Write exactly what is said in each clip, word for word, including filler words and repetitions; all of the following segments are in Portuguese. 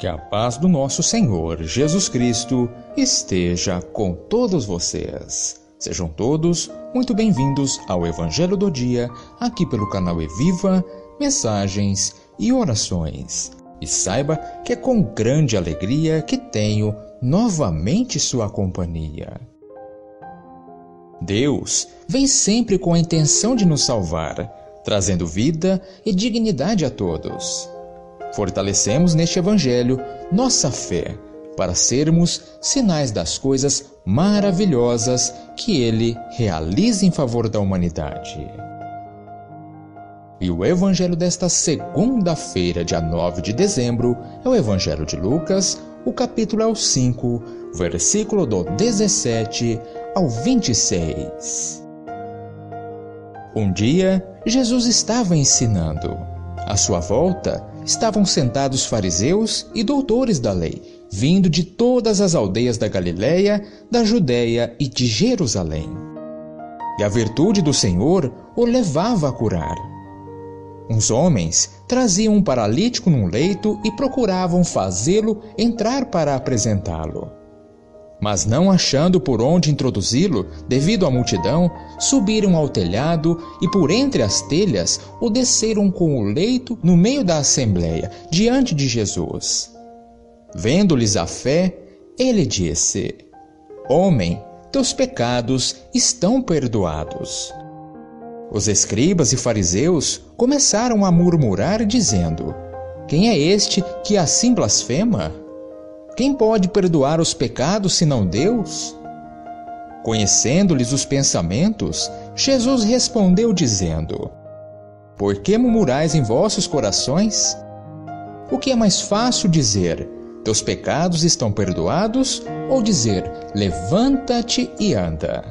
Que a paz do nosso Senhor Jesus Cristo esteja com todos vocês. Sejam todos muito bem-vindos ao Evangelho do Dia, aqui pelo canal Eviva, Mensagens e Orações. E saiba que é com grande alegria que tenho novamente sua companhia. Deus vem sempre com a intenção de nos salvar, trazendo vida e dignidade a todos. Fortalecemos neste Evangelho nossa fé, para sermos sinais das coisas maravilhosas que Ele realiza em favor da humanidade. E o Evangelho desta segunda-feira, dia nove de dezembro, é o Evangelho de Lucas, o capítulo é o cinco, versículo do dezessete ao vinte e seis. Um dia, Jesus estava ensinando. À sua volta, estavam sentados fariseus e doutores da lei, vindo de todas as aldeias da Galiléia, da Judéia e de Jerusalém. E a virtude do Senhor o levava a curar. Uns homens traziam um paralítico num leito e procuravam fazê-lo entrar para apresentá-lo. Mas não achando por onde introduzi-lo, devido à multidão, subiram ao telhado e por entre as telhas o desceram com o leito no meio da assembleia, diante de Jesus. Vendo-lhes a fé, ele disse: Homem, teus pecados estão perdoados. Os escribas e fariseus começaram a murmurar, dizendo: Quem é este que assim blasfema? Quem pode perdoar os pecados senão Deus? Conhecendo-lhes os pensamentos, Jesus respondeu dizendo: Por que murmurais em vossos corações? O que é mais fácil dizer: Teus pecados estão perdoados, ou dizer: Levanta-te e anda?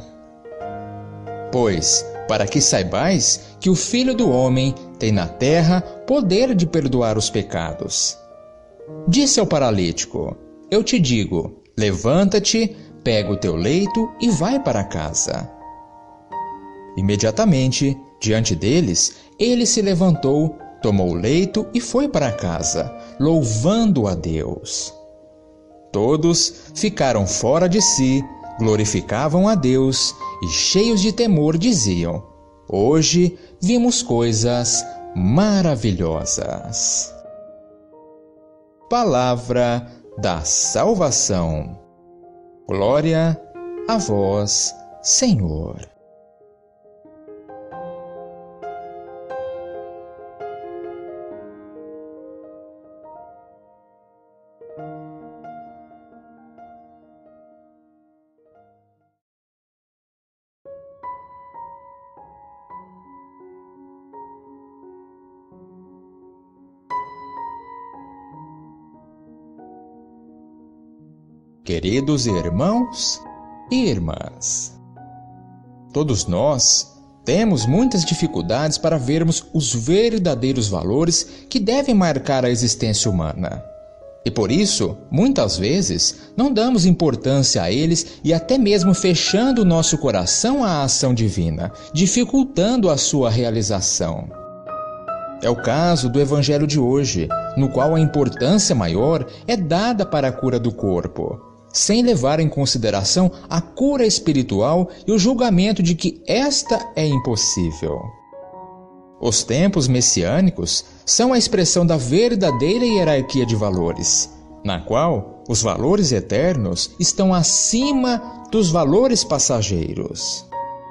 Pois, para que saibais que o Filho do Homem tem na terra poder de perdoar os pecados. Disse ao paralítico: Eu te digo, levanta-te, pega o teu leito e vai para casa. Imediatamente, diante deles, ele se levantou, tomou o leito e foi para casa, louvando a Deus. Todos ficaram fora de si, glorificavam a Deus e, cheios de temor, diziam: Hoje vimos coisas maravilhosas. Palavra da salvação. Glória a vós, Senhor. Queridos irmãos e irmãs, todos nós temos muitas dificuldades para vermos os verdadeiros valores que devem marcar a existência humana. E por isso, muitas vezes, não damos importância a eles e até mesmo fechando o nosso coração à ação divina, dificultando a sua realização. É o caso do Evangelho de hoje, no qual a importância maior é dada para a cura do corpo, sem levar em consideração a cura espiritual e o julgamento de que esta é impossível. Os tempos messiânicos são a expressão da verdadeira hierarquia de valores, na qual os valores eternos estão acima dos valores passageiros.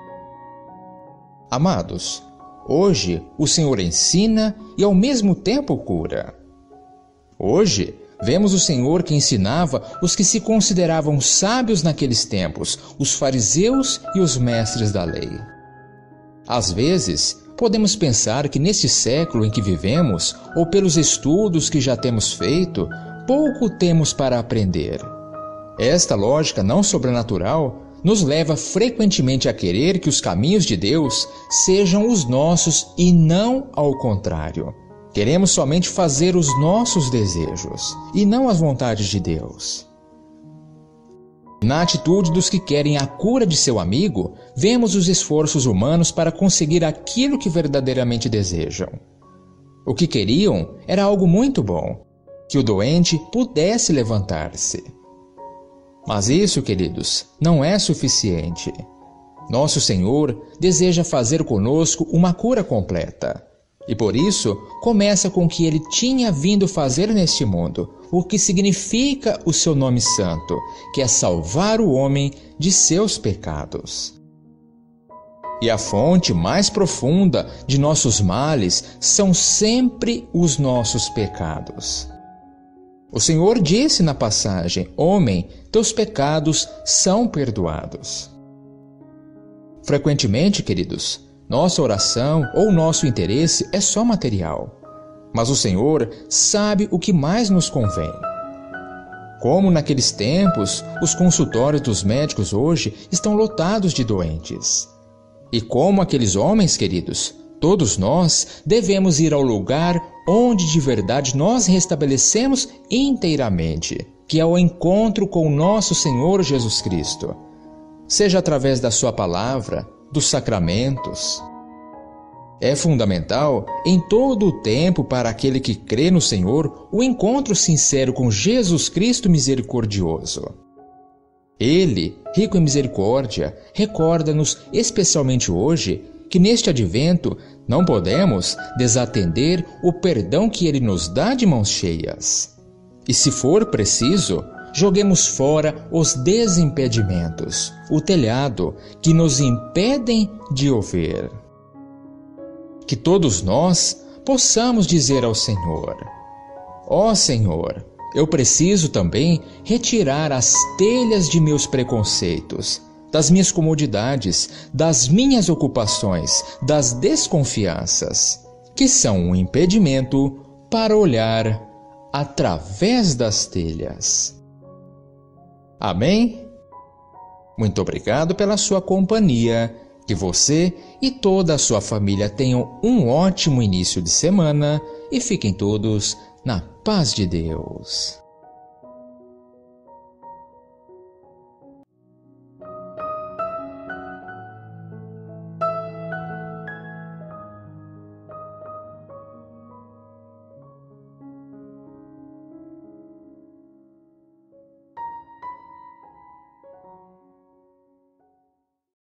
Amados, hoje o Senhor ensina e ao mesmo tempo cura. Hoje, vemos o Senhor que ensinava os que se consideravam sábios naqueles tempos, os fariseus e os mestres da lei. Às vezes, podemos pensar que nesse século em que vivemos, ou pelos estudos que já temos feito, pouco temos para aprender. Esta lógica não sobrenatural nos leva frequentemente a querer que os caminhos de Deus sejam os nossos e não ao contrário. Queremos somente fazer os nossos desejos e não as vontades de Deus. Na atitude dos que querem a cura de seu amigo, vemos os esforços humanos para conseguir aquilo que verdadeiramente desejam. O que queriam era algo muito bom, que o doente pudesse levantar-se. Mas isso, queridos, não é suficiente. Nosso Senhor deseja fazer conosco uma cura completa. E por isso, começa com o que Ele tinha vindo fazer neste mundo, o que significa o seu nome santo, que é salvar o homem de seus pecados. E a fonte mais profunda de nossos males são sempre os nossos pecados. O Senhor disse na passagem: homem, teus pecados são perdoados. Frequentemente, queridos, nossa oração ou nosso interesse é só material, mas o Senhor sabe o que mais nos convém. Como naqueles tempos, os consultórios dos médicos hoje estão lotados de doentes. E como aqueles homens, queridos, todos nós devemos ir ao lugar onde de verdade nós restabelecemos inteiramente, que é o encontro com o nosso Senhor Jesus Cristo, seja através da sua palavra, dos sacramentos. É fundamental, em todo o tempo, para aquele que crê no Senhor, o encontro sincero com Jesus Cristo misericordioso. Ele, rico em misericórdia, recorda-nos especialmente hoje que neste advento não podemos desatender o perdão que Ele nos dá de mãos cheias. E se for preciso, joguemos fora os desimpedimentos, o telhado que nos impedem de ouvir. Que todos nós possamos dizer ao Senhor: ó Senhor, eu preciso também retirar as telhas de meus preconceitos, das minhas comodidades, das minhas ocupações, das desconfianças, que são um impedimento para olhar através das telhas. Amém? Muito obrigado pela sua companhia. Que você e toda a sua família tenham um ótimo início de semana e fiquem todos na paz de Deus.